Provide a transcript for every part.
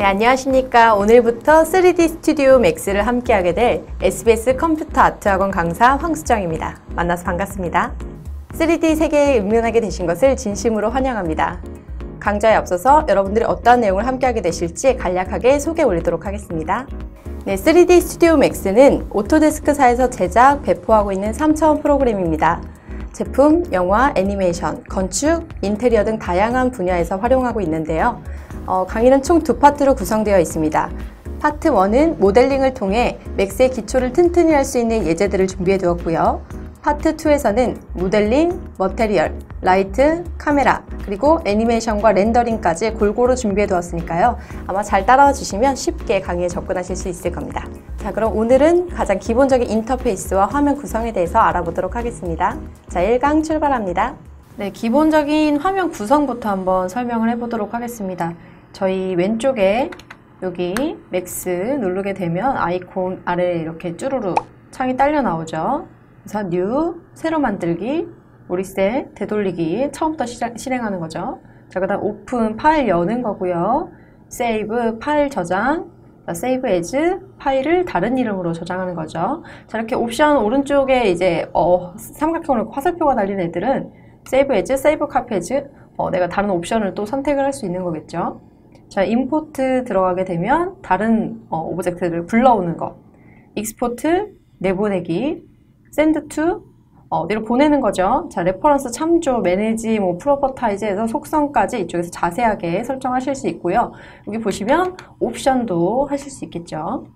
안녕하십니까. 오늘부터 3D 스튜디오 맥스를 함께하게 될 SBS 컴퓨터 아트학원 강사 황수정입니다. 만나서 반갑습니다. 3D 세계에 입문하게 되신 것을 진심으로 환영합니다. 강좌에 앞서서 여러분들이 어떠한 내용을 함께하게 되실지 간략하게 소개 올리도록 하겠습니다. 3D 스튜디오 맥스는 오토데스크사에서 제작, 배포하고 있는 3차원 프로그램입니다. 제품, 영화, 애니메이션, 건축, 인테리어 등 다양한 분야에서 활용하고 있는데요. 강의는 총 두 파트로 구성되어 있습니다. 파트 1은 모델링을 통해 맥스의 기초를 튼튼히 할 수 있는 예제들을 준비해 두었고요. 파트 2에서는 모델링, 머테리얼, 라이트, 카메라, 그리고 애니메이션과 렌더링까지 골고루 준비해 두었으니까요. 아마 잘 따라와 주시면 쉽게 강의에 접근하실 수 있을 겁니다. 자, 그럼 오늘은 가장 기본적인 인터페이스와 화면 구성에 대해서 알아보도록 하겠습니다. 자, 1강 출발합니다. 네, 기본적인 화면 구성부터 한번 설명을 해보도록 하겠습니다. 저희 왼쪽에 여기 맥스 누르게 되면 아이콘 아래에 이렇게 쭈루루 창이 딸려 나오죠. 그래서 뉴, 새로 만들기, 리셋, 되돌리기 처음부터 실행하는 거죠. 자, 그 다음 오픈, 파일 여는 거고요. 세이브, 파일 저장, 세이브 에즈, 파일을 다른 이름으로 저장하는 거죠. 자, 이렇게 옵션 오른쪽에 이제 삼각형으로 화살표가 달린 애들은 세이브 에즈, 세이브 카피 에즈, 내가 다른 옵션을 또 선택을 할 수 있는 거겠죠. 자, 임포트 들어가게 되면 다른 오브젝트를 불러오는 거, 익스포트, 내보내기, 샌드 투, 어디로 보내는 거죠. 자, 레퍼런스 참조, 매니지, 프로퍼타이즈에서 속성까지 이쪽에서 자세하게 설정하실 수 있고요. 여기 보시면 옵션도 하실 수 있겠죠.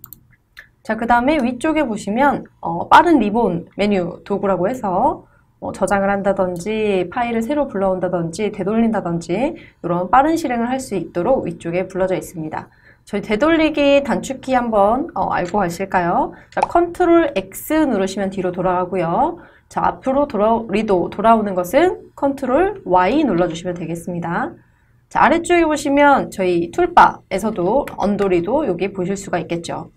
자, 그 다음에 위쪽에 보시면 빠른 리본 메뉴 도구라고 해서 저장을 한다든지 파일을 새로 불러온다든지 되돌린다든지 이런 빠른 실행을 할 수 있도록 위쪽에 불러져 있습니다. 저희 되돌리기 단축키 한번 알고 가실까요? 자, 컨트롤 X 누르시면 뒤로 돌아가고요. 자, 앞으로 돌아오는 것은 컨트롤 Y 눌러주시면 되겠습니다. 자, 아래쪽에 보시면 저희 툴바에서도 언도리도 여기 보실 수가 있겠죠.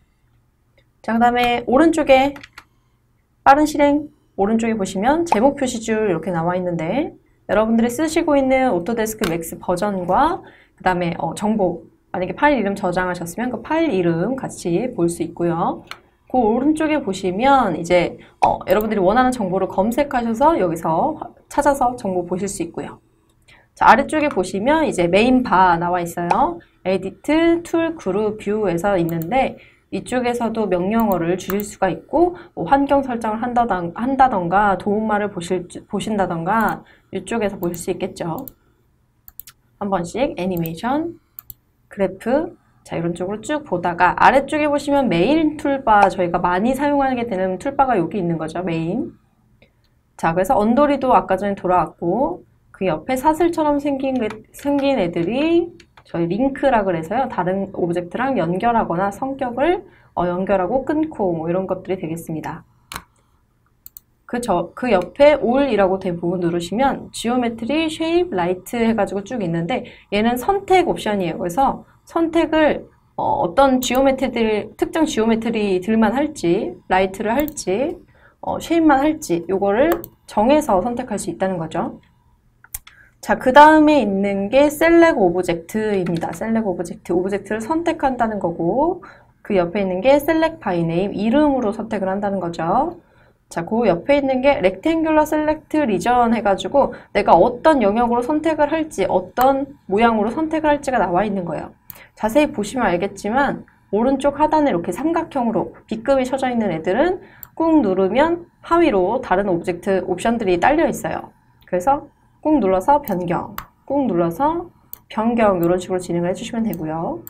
자, 그 다음에 오른쪽에 빠른 실행 오른쪽에 보시면 제목 표시줄 이렇게 나와 있는데 여러분들이 쓰시고 있는 오토데스크 맥스 버전과 그 다음에 정보 만약에 파일 이름 저장하셨으면 그 파일 이름 같이 볼 수 있고요. 그 오른쪽에 보시면 이제 여러분들이 원하는 정보를 검색하셔서 여기서 찾아서 정보 보실 수 있고요. 자, 아래쪽에 보시면 이제 메인 바 나와 있어요. 에디트, 툴, 그룹, 뷰에서 있는데 이쪽에서도 명령어를 주실 수가 있고 환경 설정을 한다던가 도움말을 보신다던가 이쪽에서 보실 수 있겠죠. 한 번씩 애니메이션, 그래프, 자, 이런 쪽으로 쭉 보다가 아래쪽에 보시면 메인 툴바, 저희가 많이 사용하게 되는 툴바가 여기 있는 거죠. 메인. 자, 그래서 언더리도 아까 전에 돌아왔고 그 옆에 사슬처럼 생긴 애들이 저희 링크라 그래서요. 다른 오브젝트랑 연결하거나 성격을 연결하고 끊고 이런 것들이 되겠습니다. 그 옆에 all이라고 된 부분 누르시면 지오메트리, 쉐입, 라이트 해가지고 쭉 있는데 얘는 선택 옵션이에요. 그래서 선택을 어떤 특정 지오메트리들만 할지, 라이트를 할지, 쉐입만 할지 요거를 정해서 선택할 수 있다는 거죠. 자, 그 다음에 있는 게 셀렉 오브젝트입니다. 셀렉 오브젝트를 선택한다는 거고 그 옆에 있는 게 셀렉 바이 네임, 이름으로 선택을 한다는 거죠. 자, 그 옆에 있는 게 렉탱귤러 셀렉트 리전 해가지고 내가 어떤 영역으로 선택을 할지, 어떤 모양으로 선택을 할지가 나와 있는 거예요. 자세히 보시면 알겠지만 오른쪽 하단에 이렇게 삼각형으로 B급이 쳐져 있는 애들은 꾹 누르면 하위로 다른 오브젝트 옵션들이 딸려 있어요. 그래서 꾹 눌러서 변경, 꾹 눌러서 변경 이런 식으로 진행을 해주시면 되고요.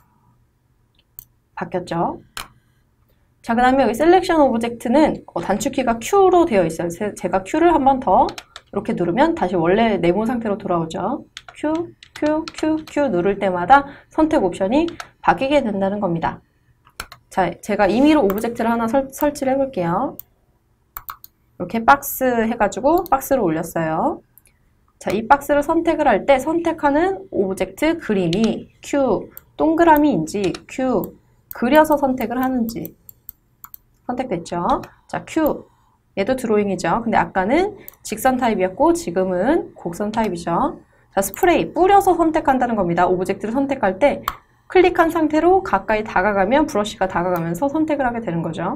바뀌었죠? 자, 그 다음에 여기 셀렉션 오브젝트는 단축키가 Q로 되어 있어요. 제가 Q를 한 번 더 이렇게 누르면 다시 원래 네모 상태로 돌아오죠. Q 누를 때마다 선택 옵션이 바뀌게 된다는 겁니다. 자, 제가 임의로 오브젝트를 하나 설치를 해볼게요. 이렇게 박스 해가지고 박스를 올렸어요. 자, 이 박스를 선택을 할 때 선택하는 오브젝트 그림이 Q, 동그라미인지 Q, 그려서 선택을 하는지 선택됐죠? 자, Q, 얘도 드로잉이죠. 근데 아까는 직선 타입이었고 지금은 곡선 타입이죠. 자, 스프레이, 뿌려서 선택한다는 겁니다. 오브젝트를 선택할 때 클릭한 상태로 가까이 다가가면 브러쉬가 다가가면서 선택을 하게 되는 거죠.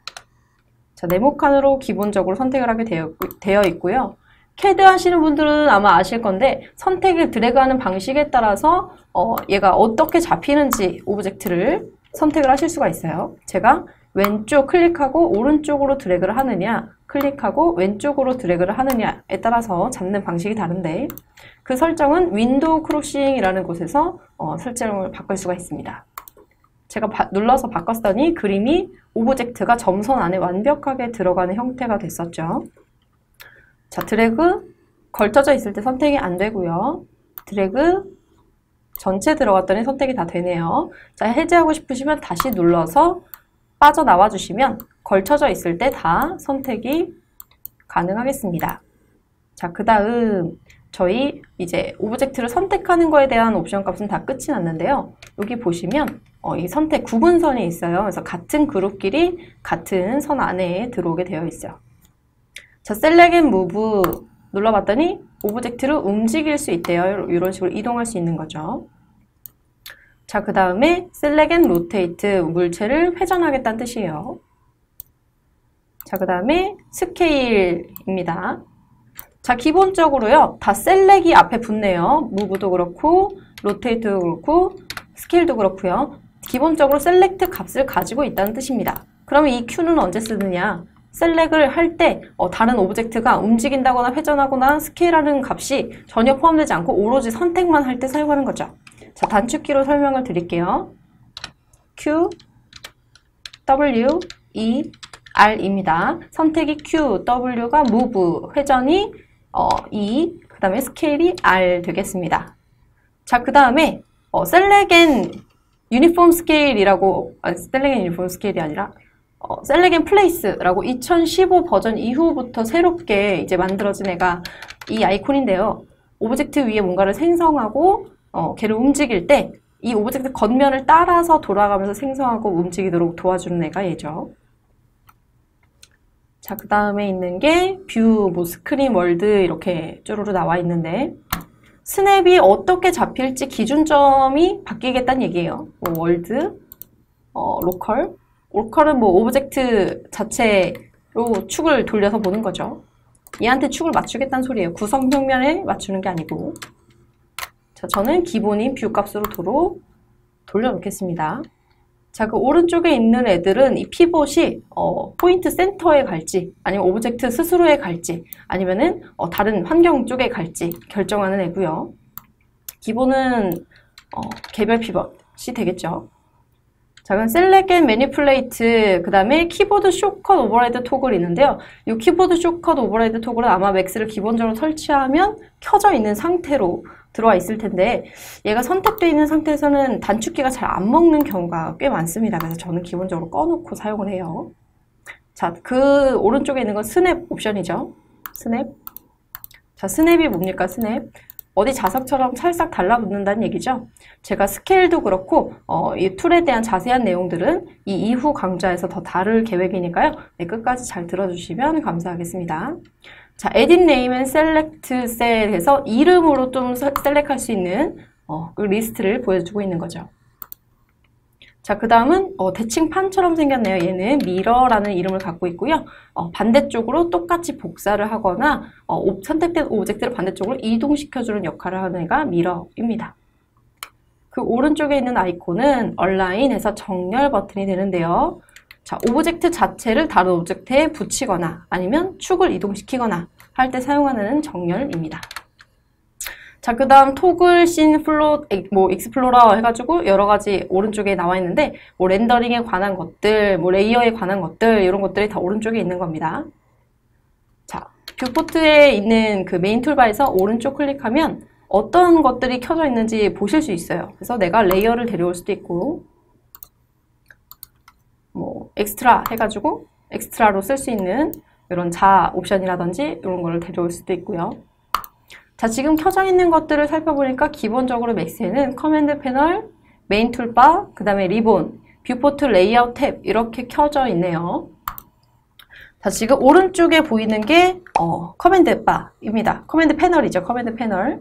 자, 네모칸으로 기본적으로 선택을 하게 되어 있고요. CAD 하시는 분들은 아마 아실 건데 선택을 드래그하는 방식에 따라서 얘가 어떻게 잡히는지 오브젝트를 선택을 하실 수가 있어요. 제가 왼쪽 클릭하고 오른쪽으로 드래그를 하느냐, 클릭하고 왼쪽으로 드래그를 하느냐에 따라서 잡는 방식이 다른데 그 설정은 윈도우 크로싱이라는 곳에서 설정을 바꿀 수가 있습니다. 제가 눌러서 바꿨더니 그림이 오브젝트가 점선 안에 완벽하게 들어가는 형태가 됐었죠. 자, 드래그 걸쳐져 있을 때 선택이 안 되고요. 드래그 전체 들어갔더니 선택이 다 되네요. 자, 해제하고 싶으시면 다시 눌러서 빠져나와 주시면 걸쳐져 있을 때 다 선택이 가능하겠습니다. 자, 그 다음 저희 이제 오브젝트를 선택하는 거에 대한 옵션 값은 다 끝이 났는데요. 여기 보시면 이 선택 구분선이 있어요. 그래서 같은 그룹끼리 같은 선 안에 들어오게 되어 있어요. 자, Select and Move 눌러봤더니 오브젝트를 움직일 수 있대요. 이런 식으로 이동할 수 있는 거죠. 자, 그 다음에 Select and Rotate, 물체를 회전하겠다는 뜻이에요. 자, 그 다음에 스케일입니다. 자, 기본적으로요, 다 Select이 앞에 붙네요. Move도 그렇고, Rotate도 그렇고, 스케일도 그렇고요. 기본적으로 Select 값을 가지고 있다는 뜻입니다. 그러면 이 Q는 언제 쓰느냐? 셀렉을 할 때 다른 오브젝트가 움직인다거나 회전하거나 스케일하는 값이 전혀 포함되지 않고 오로지 선택만 할 때 사용하는 거죠. 자, 단축키로 설명을 드릴게요. Q, W, E, R입니다. 선택이 Q, W가 Move, 회전이 E, 그 다음에 스케일이 R 되겠습니다. 자, 그 다음에 Select and Uniform Scale이라고, Select and Uniform Scale이 아니라 Select and Place라고 2015 버전 이후부터 새롭게 이제 만들어진 애가 이 아이콘인데요. 오브젝트 위에 뭔가를 생성하고 걔를 움직일 때 이 오브젝트 겉면을 따라서 돌아가면서 생성하고 움직이도록 도와주는 애가 얘죠. 자, 그 다음에 있는 게 뷰, 뭐 스크린, 월드 이렇게 쭈루루 나와 있는데 스냅이 어떻게 잡힐지 기준점이 바뀌겠다는 얘기예요. 뭐 월드, 로컬. 로컬은 뭐 오브젝트 자체로 축을 돌려서 보는 거죠. 얘한테 축을 맞추겠다는 소리예요. 구성 평면에 맞추는 게 아니고. 자, 저는 기본인 뷰 값으로 도로 돌려놓겠습니다. 자, 그 오른쪽에 있는 애들은 이 피봇이 포인트 센터에 갈지 아니면 오브젝트 스스로에 갈지 아니면은 다른 환경 쪽에 갈지 결정하는 애고요. 기본은 개별 피벗이 되겠죠. 자, 그럼 Select and Manipulate, 그 다음에 키보드 숏컷 오버라이드 토글이 있는데요. 이 키보드 숏컷 오버라이드 토글은 아마 맥스를 기본적으로 설치하면 켜져 있는 상태로 들어와 있을 텐데 얘가 선택되어 있는 상태에서는 단축키가 잘 안 먹는 경우가 꽤 많습니다. 그래서 저는 기본적으로 꺼놓고 사용을 해요. 자, 그 오른쪽에 있는 건 스냅 옵션이죠. 스냅. 자, 스냅이 뭡니까? 스냅. 어디 자석처럼 찰싹 달라붙는다는 얘기죠. 제가 스케일도 그렇고 이 툴에 대한 자세한 내용들은 이 이후 강좌에서 더 다룰 계획이니까요. 네, 끝까지 잘 들어주시면 감사하겠습니다. 자, Edit Name and Select Cell에서 이름으로 좀 셀렉할 수 있는 그 리스트를 보여주고 있는 거죠. 자, 그 다음은 대칭판처럼 생겼네요. 얘는 미러라는 이름을 갖고 있고요. 반대쪽으로 똑같이 복사를 하거나 선택된 오브젝트를 반대쪽으로 이동시켜주는 역할을 하는 애가 미러입니다. 그 오른쪽에 있는 아이콘은 Align에서 정렬 버튼이 되는데요. 자, 오브젝트 자체를 다른 오브젝트에 붙이거나 아니면 축을 이동시키거나 할 때 사용하는 정렬입니다. 자, 그 다음 토글, 씬, 플롯, 뭐 익스플로러 해가지고 여러 가지 오른쪽에 나와 있는데 뭐 렌더링에 관한 것들, 뭐 레이어에 관한 것들 이런 것들이 다 오른쪽에 있는 겁니다. 자, 뷰포트에 있는 그 메인 툴바에서 오른쪽 클릭하면 어떤 것들이 켜져 있는지 보실 수 있어요. 그래서 내가 레이어를 데려올 수도 있고 뭐 엑스트라 해가지고 엑스트라로 쓸 수 있는 이런 자 옵션이라든지 이런 거를 데려올 수도 있고요. 자, 지금 켜져 있는 것들을 살펴보니까 기본적으로 맥스에는 커맨드 패널, 메인 툴바, 그 다음에 리본, 뷰포트 레이아웃 탭 이렇게 켜져 있네요. 자, 지금 오른쪽에 보이는 게 커맨드 바입니다. 커맨드 패널이죠. 커맨드 패널.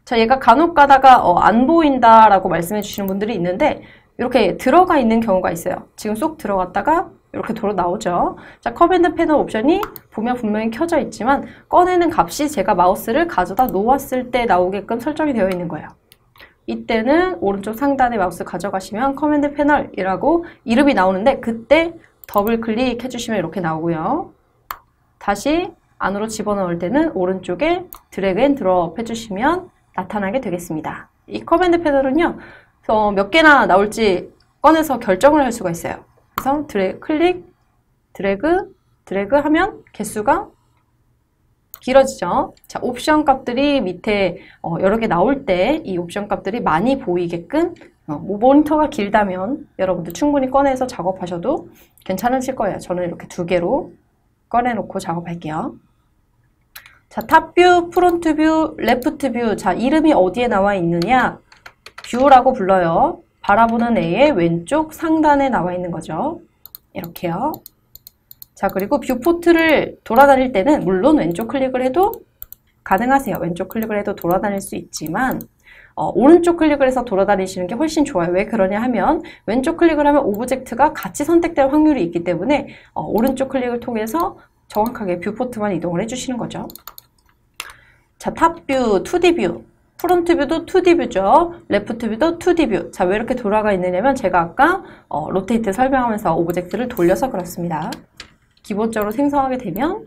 자, 얘가 간혹 가다가 안 보인다라고 말씀해 주시는 분들이 있는데 이렇게 들어가 있는 경우가 있어요. 지금 쏙 들어갔다가 이렇게 돌아 나오죠. 자, 커맨드 패널 옵션이 보면 분명히 켜져 있지만 꺼내는 값이 제가 마우스를 가져다 놓았을 때 나오게끔 설정이 되어 있는 거예요. 이때는 오른쪽 상단에 마우스 가져가시면 커맨드 패널이라고 이름이 나오는데 그때 더블 클릭 해주시면 이렇게 나오고요. 다시 안으로 집어넣을 때는 오른쪽에 드래그 앤 드롭 해주시면 나타나게 되겠습니다. 이 커맨드 패널은요, 몇 개나 나올지 꺼내서 결정을 할 수가 있어요. 그래서 클릭, 드래그 하면 개수가 길어지죠. 자, 옵션 값들이 밑에 여러 개 나올 때 이 옵션 값들이 많이 보이게끔 모니터가 길다면 여러분들 충분히 꺼내서 작업하셔도 괜찮으실 거예요. 저는 이렇게 2개로 꺼내놓고 작업할게요. 자, 탑뷰, 프론트 뷰, 레프트 뷰. 자, 이름이 어디에 나와 있느냐? 뷰라고 불러요. 바라보는 애의 왼쪽 상단에 나와 있는 거죠. 이렇게요. 자, 그리고 뷰포트를 돌아다닐 때는 물론 왼쪽 클릭을 해도 가능하세요. 왼쪽 클릭을 해도 돌아다닐 수 있지만 오른쪽 클릭을 해서 돌아다니시는 게 훨씬 좋아요. 왜 그러냐 하면 왼쪽 클릭을 하면 오브젝트가 같이 선택될 확률이 있기 때문에 오른쪽 클릭을 통해서 정확하게 뷰포트만 이동을 해주시는 거죠. 자, 탑뷰, 2D 뷰. 프론트 뷰도 2D 뷰죠. 레프트 뷰도 2D 뷰. 자, 왜 이렇게 돌아가 있느냐면 제가 아까 로테이트 설명하면서 오브젝트를 돌려서 그렇습니다. 기본적으로 생성하게 되면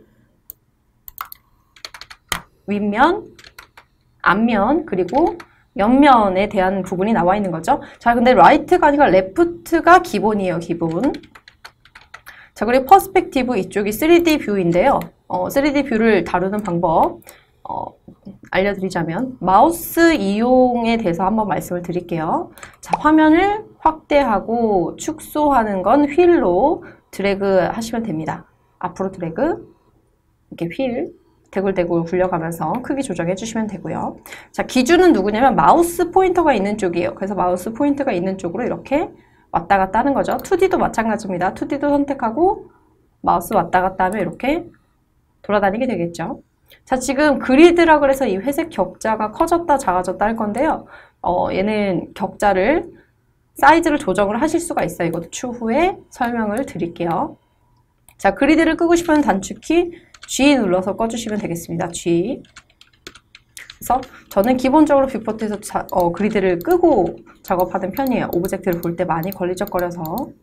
윗면, 앞면, 그리고 옆면에 대한 부분이 나와 있는 거죠. 자, 근데 라이트가 아니라 레프트가 기본이에요, 기본. 자, 그리고 퍼스펙티브 이쪽이 3D 뷰인데요. 3D 뷰를 다루는 방법 알려드리자면 마우스 이용에 대해서 한번 말씀을 드릴게요. 자, 화면을 확대하고 축소하는 건 휠로 드래그 하시면 됩니다. 앞으로 드래그, 이렇게 휠, 대굴대굴 굴려가면서 크기 조정해 주시면 되고요. 자, 기준은 누구냐면 마우스 포인터가 있는 쪽이에요. 그래서 마우스 포인터가 있는 쪽으로 이렇게 왔다 갔다 하는 거죠. 2D도 마찬가지입니다. 2D도 선택하고 마우스 왔다 갔다 하면 이렇게 돌아다니게 되겠죠. 자, 지금 그리드라 그래서 이 회색 격자가 커졌다 작아졌다 할 건데요. 얘는 격자를 사이즈를 조정을 하실 수가 있어요. 이것도 추후에 설명을 드릴게요. 자, 그리드를 끄고 싶으면 단축키 G 눌러서 꺼주시면 되겠습니다. G. 그래서 저는 기본적으로 뷰포트에서 그리드를 끄고 작업하는 편이에요. 오브젝트를 볼 때 많이 걸리적거려서.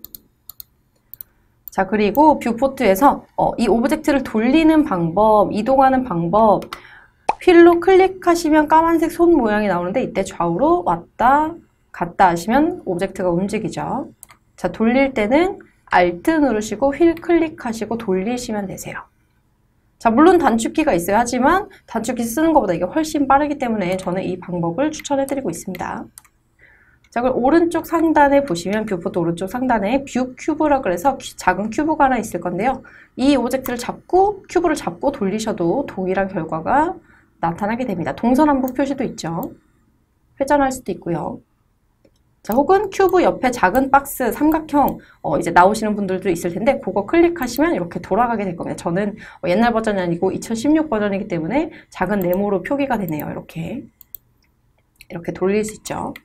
자, 그리고 뷰포트에서 이 오브젝트를 돌리는 방법, 이동하는 방법, 휠로 클릭하시면 까만색 손 모양이 나오는데 이때 좌우로 왔다 갔다 하시면 오브젝트가 움직이죠. 자, 돌릴 때는 Alt 누르시고 휠 클릭하시고 돌리시면 되세요. 자, 물론 단축키가 있어야 하지만 단축키 쓰는 것보다 이게 훨씬 빠르기 때문에 저는 이 방법을 추천해드리고 있습니다. 자, 그럼 오른쪽 상단에 보시면 뷰포트 오른쪽 상단에 뷰 큐브라 그래서 작은 큐브가 하나 있을 건데요. 이 오브젝트를 잡고 큐브를 잡고 돌리셔도 동일한 결과가 나타나게 됩니다. 동서남북 표시도 있죠. 회전할 수도 있고요. 자, 혹은 큐브 옆에 작은 박스, 삼각형 이제 나오시는 분들도 있을 텐데 그거 클릭하시면 이렇게 돌아가게 될 겁니다. 저는 옛날 버전이 아니고 2016 버전이기 때문에 작은 네모로 표기가 되네요. 이렇게 돌릴 수 있죠.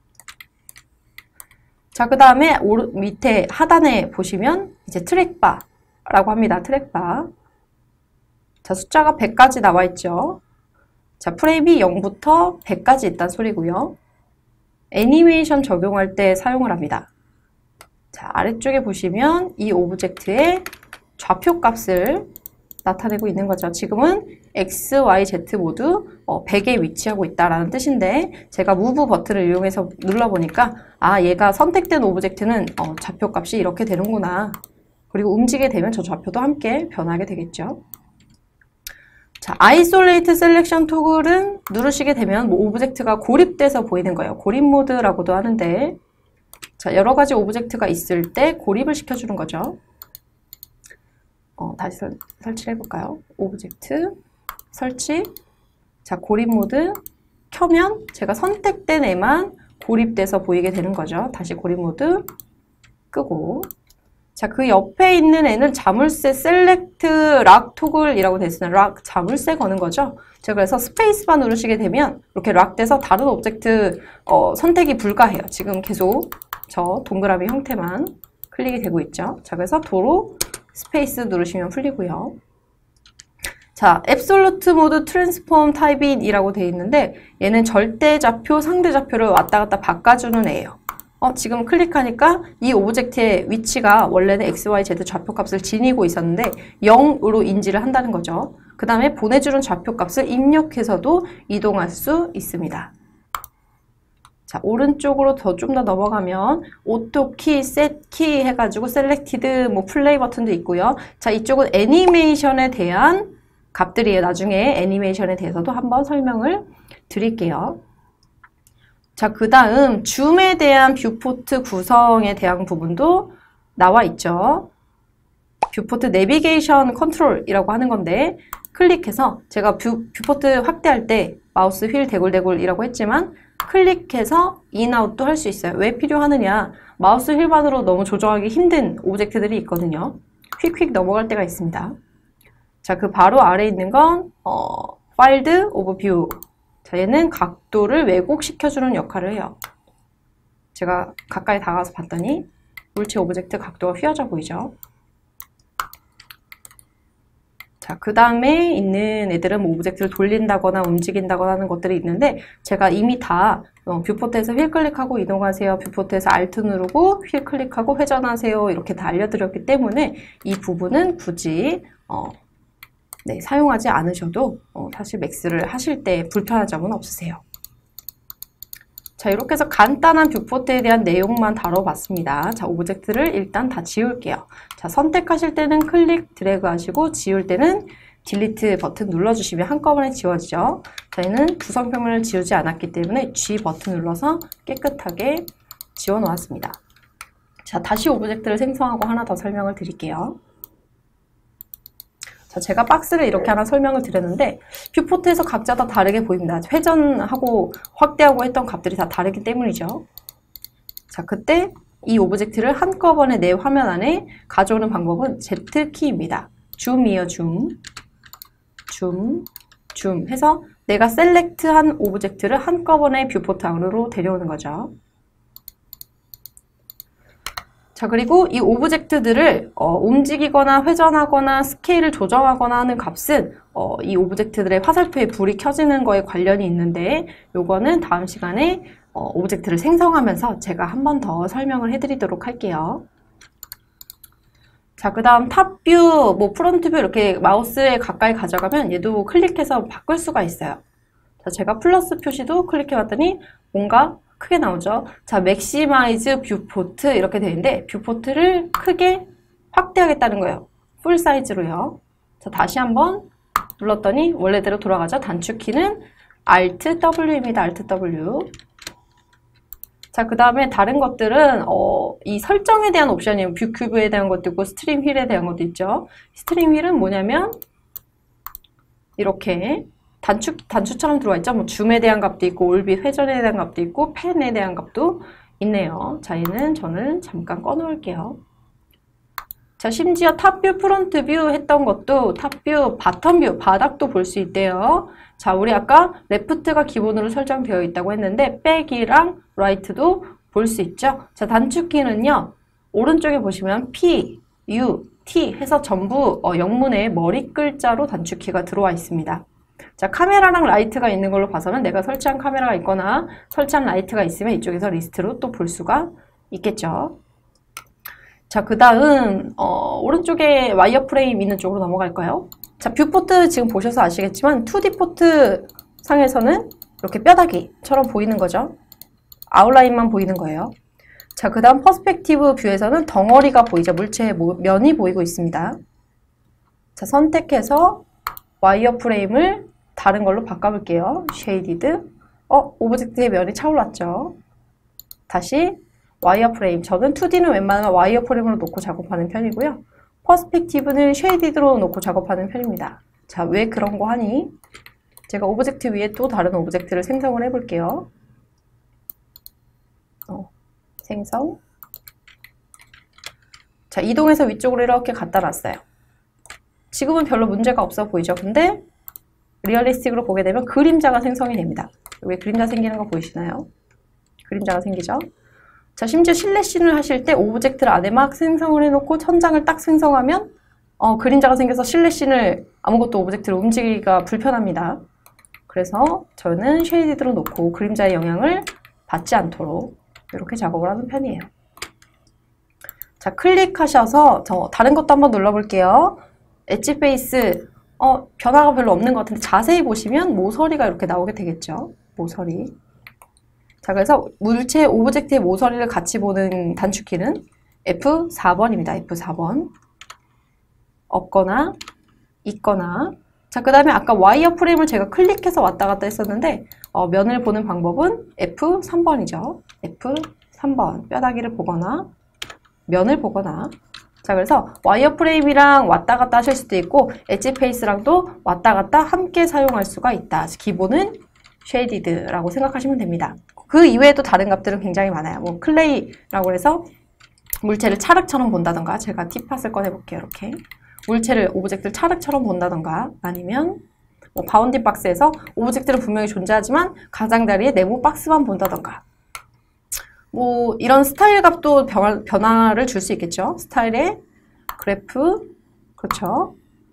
자, 그 다음에 밑에 하단에 보시면 이제 트랙바라고 합니다. 트랙바. 자, 숫자가 100까지 나와 있죠. 자, 프레임이 0부터 100까지 있다는 소리고요. 애니메이션 적용할 때 사용을 합니다. 자, 아래쪽에 보시면 이 오브젝트의 좌표 값을 나타내고 있는 거죠. 지금은 X, Y, Z 모두 100에 위치하고 있다라는 뜻인데 제가 무브 버튼을 이용해서 눌러보니까 아, 얘가 선택된 오브젝트는 좌표 값이 이렇게 되는구나. 그리고 움직이게 되면 저 좌표도 함께 변하게 되겠죠. 자, Isolate Selection 토글은 누르시게 되면 오브젝트가 고립돼서 보이는 거예요. 고립 모드라고도 하는데 자, 여러 가지 오브젝트가 있을 때 고립을 시켜주는 거죠. 다시 설치를 해볼까요? 오브젝트, 설치. 자, 고립 모드 켜면 제가 선택된 애만 고립돼서 보이게 되는 거죠. 다시 고립 모드 끄고. 자, 그 옆에 있는 애는 자물쇠 셀렉트 락 토글이라고 되어 있습니다. 락, 자물쇠 거는 거죠. 자, 그래서 스페이스바 누르시게 되면 이렇게 락 돼서 다른 오브젝트 선택이 불가해요. 지금 계속 저 동그라미 형태만 클릭이 되고 있죠. 자, 그래서 도로 스페이스 누르시면 풀리고요. 자, 앱솔루트 모드 트랜스폼 타입인이라고 되어 있는데 얘는 절대 좌표, 상대 좌표를 왔다 갔다 바꿔주는 애예요. 지금 클릭하니까 이 오브젝트의 위치가 원래는 x, y, z 좌표값을 지니고 있었는데 0으로 인지를 한다는 거죠. 그 다음에 보내주는 좌표값을 입력해서도 이동할 수 있습니다. 자, 오른쪽으로 좀 더 넘어가면 오토 키, 셋 키 해가지고 셀렉티드 뭐 플레이 버튼도 있고요. 자, 이쪽은 애니메이션에 대한 값들이에요. 나중에 애니메이션에 대해서도 한번 설명을 드릴게요. 자, 그 다음 줌에 대한 뷰포트 구성에 대한 부분도 나와 있죠. 뷰포트 내비게이션 컨트롤이라고 하는 건데 클릭해서 제가 뷰포트 확대할 때 마우스 휠 대굴대굴이라고 했지만 클릭해서 인아웃도 할 수 있어요. 왜 필요하느냐? 마우스 휠만으로 너무 조정하기 힘든 오브젝트들이 있거든요. 휙휙 넘어갈 때가 있습니다. 자, 그 바로 아래에 있는 건 파일드 오버뷰. 자, 얘는 각도를 왜곡시켜주는 역할을 해요. 제가 가까이 다가가서 봤더니 물체 오브젝트 각도가 휘어져 보이죠? 자, 그 다음에 있는 애들은 뭐 오브젝트를 돌린다거나 움직인다거나 하는 것들이 있는데 제가 이미 다 뷰포트에서 휠 클릭하고 이동하세요. 뷰포트에서 Alt 누르고 휠 클릭하고 회전하세요. 이렇게 다 알려드렸기 때문에 이 부분은 굳이 네, 사용하지 않으셔도 사실 맥스를 하실 때 불편한 점은 없으세요. 자, 이렇게 해서 간단한 뷰포트에 대한 내용만 다뤄봤습니다. 자, 오브젝트를 일단 다 지울게요. 자, 선택하실 때는 클릭, 드래그 하시고 지울 때는 딜리트 버튼 눌러주시면 한꺼번에 지워지죠. 저희는 구성표면을 지우지 않았기 때문에 G 버튼 눌러서 깨끗하게 지워 놓았습니다. 자, 다시 오브젝트를 생성하고 하나 더 설명을 드릴게요. 자, 제가 박스를 이렇게 하나 설명을 드렸는데 뷰포트에서 각자 다 다르게 보입니다. 회전하고 확대하고 했던 값들이 다 다르기 때문이죠. 자, 그때 이 오브젝트를 한꺼번에 내 화면 안에 가져오는 방법은 Z키입니다. 줌이요, 줌. 줌 해서 내가 셀렉트한 오브젝트를 한꺼번에 뷰포트 안으로 데려오는 거죠. 자, 그리고 이 오브젝트들을 움직이거나 회전하거나 스케일을 조정하거나 하는 값은 이 오브젝트들의 화살표에 불이 켜지는 거에 관련이 있는데 요거는 다음 시간에 오브젝트를 생성하면서 제가 한 번 더 설명을 해드리도록 할게요. 자, 그 다음 탑뷰, 뭐 프론트뷰 이렇게 마우스에 가까이 가져가면 얘도 클릭해서 바꿀 수가 있어요. 자, 제가 플러스 표시도 클릭해봤더니 뭔가 크게 나오죠. 자, 맥시마이즈 뷰포트 이렇게 되어 있는데 뷰포트를 크게 확대하겠다는 거예요. 풀 사이즈로요. 자, 다시 한번 눌렀더니 원래대로 돌아가죠. 단축키는 Alt W입니다. Alt W. 자, 그 다음에 다른 것들은 이 설정에 대한 옵션이에요. 뷰 큐브에 대한 것도 있고 스트림 휠에 대한 것도 있죠. 스트림 휠은 뭐냐면 이렇게 단추처럼 들어와 있죠. 뭐 줌에 대한 값도 있고 올빗 회전에 대한 값도 있고 펜에 대한 값도 있네요. 자, 얘는 저는 잠깐 꺼놓을게요. 자, 심지어 탑뷰, 프론트뷰 했던 것도 탑뷰, 바텀뷰, 바닥도 볼 수 있대요. 자, 우리 아까 레프트가 기본으로 설정되어 있다고 했는데 백이랑 라이트도 볼 수 있죠. 자, 단축키는요. 오른쪽에 보시면 P, U, T 해서 전부 영문의 머리 글자로 단축키가 들어와 있습니다. 자, 카메라랑 라이트가 있는 걸로 봐서는 내가 설치한 카메라가 있거나 설치한 라이트가 있으면 이쪽에서 리스트로 또 볼 수가 있겠죠. 자, 그 다음 오른쪽에 와이어프레임 있는 쪽으로 넘어갈까요? 자, 뷰포트 지금 보셔서 아시겠지만 2D 포트 상에서는 이렇게 뼈다귀처럼 보이는 거죠. 아웃라인만 보이는 거예요. 자, 그 다음 퍼스펙티브 뷰에서는 덩어리가 보이죠. 물체의 면이 보이고 있습니다. 자, 선택해서 와이어프레임을 다른 걸로 바꿔볼게요. 쉐이디드. 오브젝트의 면이 차올랐죠. 다시 와이어프레임. 저는 2D는 웬만하면 와이어프레임으로 놓고 작업하는 편이고요. 퍼스펙티브는 쉐이디드로 놓고 작업하는 편입니다. 자, 왜 그런 거 하니? 제가 오브젝트 위에 또 다른 오브젝트를 생성을 해볼게요. 생성. 자, 이동해서 위쪽으로 이렇게 갖다 놨어요. 지금은 별로 문제가 없어 보이죠? 근데 리얼리스틱으로 보게 되면 그림자가 생성이 됩니다. 여기 그림자 생기는 거 보이시나요? 그림자가 생기죠? 자, 심지어 실내씬을 하실 때 오브젝트를 안에 막 생성을 해놓고 천장을 딱 생성하면 그림자가 생겨서 실내씬을 아무것도 오브젝트를 움직이기가 불편합니다. 그래서 저는 쉐이디드로 놓고 그림자의 영향을 받지 않도록 이렇게 작업을 하는 편이에요. 자, 클릭하셔서 다른 것도 한번 눌러볼게요. 엣지 페이스 변화가 별로 없는 것 같은데 자세히 보시면 모서리가 이렇게 나오게 되겠죠. 모서리. 자, 그래서 물체 오브젝트의 모서리를 같이 보는 단축키는 F4번입니다. F4번. 없거나 있거나. 자, 그 다음에 아까 와이어 프레임을 제가 클릭해서 왔다 갔다 했었는데 면을 보는 방법은 F3번이죠. F3번. 뼈다귀를 보거나 면을 보거나. 자, 그래서 와이어 프레임이랑 왔다 갔다 하실 수도 있고 엣지 페이스랑도 왔다 갔다 함께 사용할 수가 있다. 기본은 쉐이디드라고 생각하시면 됩니다. 그 이외에도 다른 값들은 굉장히 많아요. 뭐 클레이라고 해서 물체를 찰흙처럼 본다던가, 제가 팁팟을 꺼내볼게요. 이렇게 물체를 오브젝트를 찰흙처럼 본다던가, 아니면 뭐 바운딩 박스에서 오브젝트는 분명히 존재하지만 가장자리에 네모 박스만 본다던가, 뭐 이런 스타일 값도 변화를 줄 수 있겠죠. 스타일의 그래프, 그렇죠.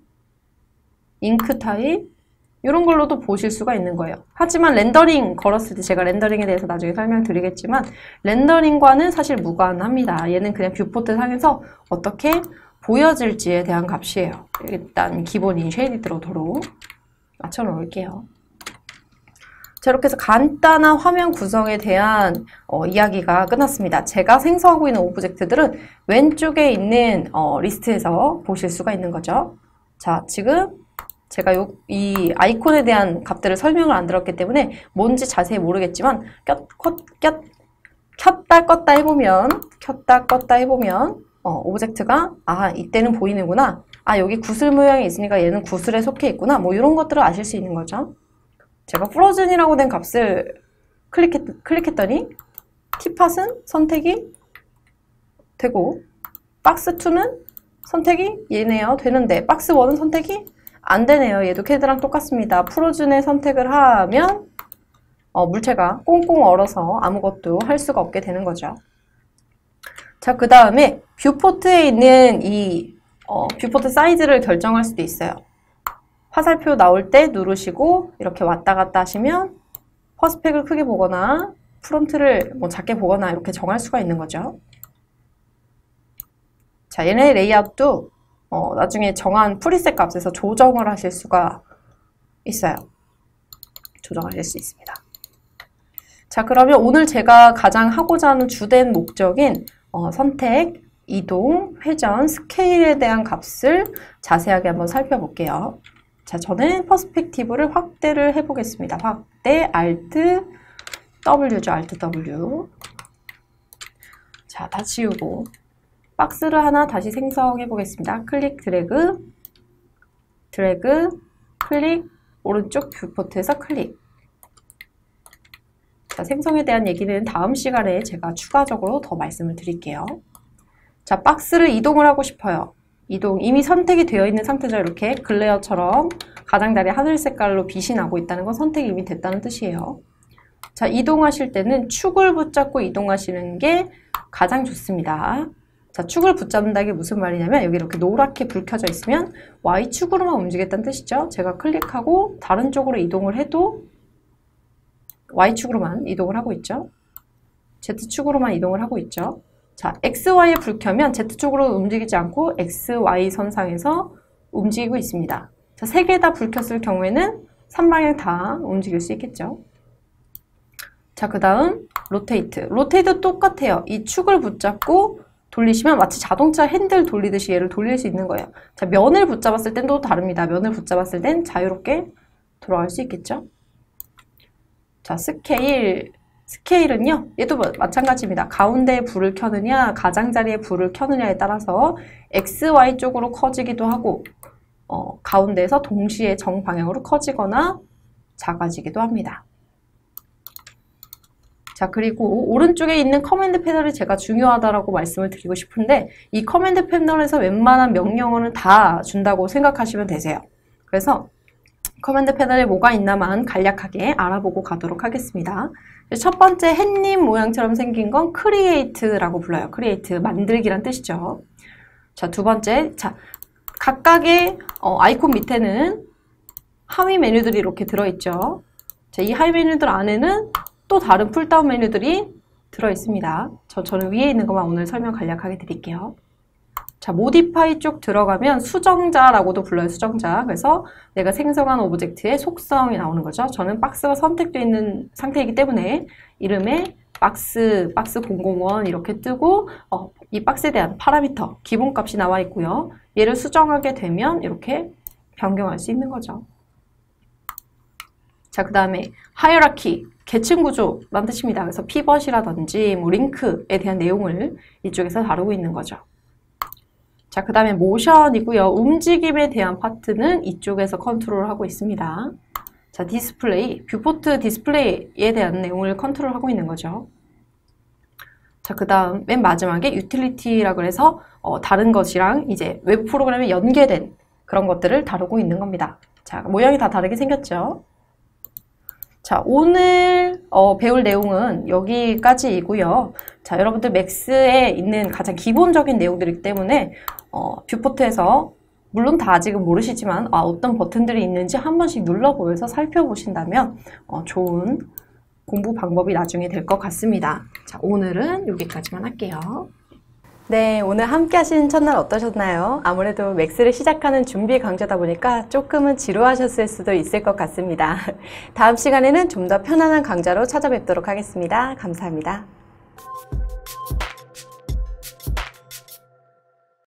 잉크 타입, 이런 걸로도 보실 수가 있는 거예요. 하지만 렌더링 걸었을 때, 제가 렌더링에 대해서 나중에 설명드리겠지만 렌더링과는 사실 무관합니다. 얘는 그냥 뷰포트 상에서 어떻게 보여질지에 대한 값이에요. 일단 기본인 쉐이디드로 도로 맞춰 놓을게요. 자, 이렇게 해서 간단한 화면 구성에 대한 이야기가 끝났습니다. 제가 생성하고 있는 오브젝트들은 왼쪽에 있는 리스트에서 보실 수가 있는 거죠. 자, 지금 제가 이 아이콘에 대한 값들을 설명을 안 들었기 때문에 뭔지 자세히 모르겠지만 켰다 껐다 해보면 오브젝트가 이때는 보이는구나, 여기 구슬 모양이 있으니까 얘는 구슬에 속해 있구나, 뭐 이런 것들을 아실 수 있는 거죠. 제가 프로즌이라고 된 값을 클릭했더니 팁팟은 선택이 되고 박스2는 선택이 얘네요. 되는데 박스1은 선택이 안 되네요. 얘도 캐드랑 똑같습니다. 프로즌에 선택을 하면 물체가 꽁꽁 얼어서 아무것도 할 수가 없게 되는 거죠. 자, 그 다음에 뷰포트에 있는 이 뷰포트 사이즈를 결정할 수도 있어요. 화살표 나올 때 누르시고 이렇게 왔다 갔다 하시면 퍼스펙을 크게 보거나 프론트를 뭐 작게 보거나 이렇게 정할 수가 있는 거죠. 자, 얘네 레이아웃도 나중에 정한 프리셋 값에서 조정을 하실 수가 있어요. 조정하실 수 있습니다. 자, 그러면 오늘 제가 가장 하고자 하는 주된 목적인 선택, 이동, 회전, 스케일에 대한 값을 자세하게 한번 살펴볼게요. 자, 저는 퍼스펙티브를 확대를 해보겠습니다. 확대, Alt, W죠. Alt, W. 자, 다 지우고 박스를 하나 다시 생성해 보겠습니다. 클릭, 드래그, 클릭, 오른쪽 뷰포트에서 클릭. 자, 생성에 대한 얘기는 다음 시간에 제가 추가적으로 더 말씀을 드릴게요. 자, 박스를 이동을 하고 싶어요. 이동, 이미 선택이 되어 있는 상태죠. 이렇게 글레어처럼 가장자리 하늘 색깔로 빛이 나고 있다는 건 선택이 이미 됐다는 뜻이에요. 자, 이동하실 때는 축을 붙잡고 이동하시는 게 가장 좋습니다. 자, 축을 붙잡는다는 게 무슨 말이냐면 여기 이렇게 노랗게 불 켜져 있으면 Y축으로만 움직였다는 뜻이죠. 제가 클릭하고 다른 쪽으로 이동을 해도 Y축으로만 이동을 하고 있죠. Z축으로만 이동을 하고 있죠. 자, XY에 불 켜면 Z축으로 움직이지 않고 XY 선상에서 움직이고 있습니다. 자, 3개 다 불 켰을 경우에는 3방향 다 움직일 수 있겠죠. 자, 그 다음 로테이트. 로테이트 똑같아요. 이 축을 붙잡고 돌리시면 마치 자동차 핸들 돌리듯이 얘를 돌릴 수 있는 거예요. 자, 면을 붙잡았을 땐 또 다릅니다. 면을 붙잡았을 땐 자유롭게 돌아갈 수 있겠죠. 자, 스케일은요, 얘도 마찬가지입니다. 가운데에 불을 켜느냐, 가장자리에 불을 켜느냐에 따라서 XY 쪽으로 커지기도 하고, 가운데에서 동시에 정방향으로 커지거나 작아지기도 합니다. 자, 그리고 오른쪽에 있는 커맨드 패널이 제가 중요하다라고 말씀을 드리고 싶은데 이 커맨드 패널에서 웬만한 명령어는 다 준다고 생각하시면 되세요. 그래서 커맨드 패널에 뭐가 있나만 간략하게 알아보고 가도록 하겠습니다. 첫 번째 햇님 모양처럼 생긴 건 create라고 불러요. create, 만들기란 뜻이죠. 자, 두 번째, 자, 각각의 아이콘 밑에는 하위 메뉴들이 이렇게 들어있죠. 자, 이 하위 메뉴들 안에는 또 다른 풀다운 메뉴들이 들어있습니다. 저는 위에 있는 것만 오늘 설명 간략하게 드릴게요. 자, 모디파이 쪽 들어가면 수정자라고도 불러요. 수정자. 그래서 내가 생성한 오브젝트의 속성이 나오는 거죠. 저는 박스가 선택되어 있는 상태이기 때문에 이름에 박스 001 이렇게 뜨고 이 박스에 대한 파라미터, 기본값이 나와 있고요. 얘를 수정하게 되면 이렇게 변경할 수 있는 거죠. 자, 그 다음에 하이어라키, 계층 구조라는 뜻입니다. 그래서 피벗이라든지 뭐 링크에 대한 내용을 이쪽에서 다루고 있는 거죠. 자, 그 다음에 모션이고요. 움직임에 대한 파트는 이쪽에서 컨트롤하고 있습니다. 자, 디스플레이, 뷰포트 디스플레이에 대한 내용을 컨트롤하고 있는 거죠. 자, 그 다음 맨 마지막에 유틸리티라고 해서 다른 것이랑 이제 외부 프로그램에 연계된 그런 것들을 다루고 있는 겁니다. 자, 모양이 다 다르게 생겼죠. 자, 오늘 배울 내용은 여기까지이고요. 자, 여러분들 맥스에 있는 가장 기본적인 내용들이기 때문에 뷰포트에서 물론 다 아직은 모르시지만 어떤 버튼들이 있는지 한 번씩 눌러보면서 살펴보신다면 좋은 공부 방법이 나중에 될 것 같습니다. 자, 오늘은 여기까지만 할게요. 네, 오늘 함께 하신 첫날 어떠셨나요? 아무래도 맥스를 시작하는 준비 강좌다 보니까 조금은 지루하셨을 수도 있을 것 같습니다. 다음 시간에는 좀 더 편안한 강좌로 찾아뵙도록 하겠습니다. 감사합니다.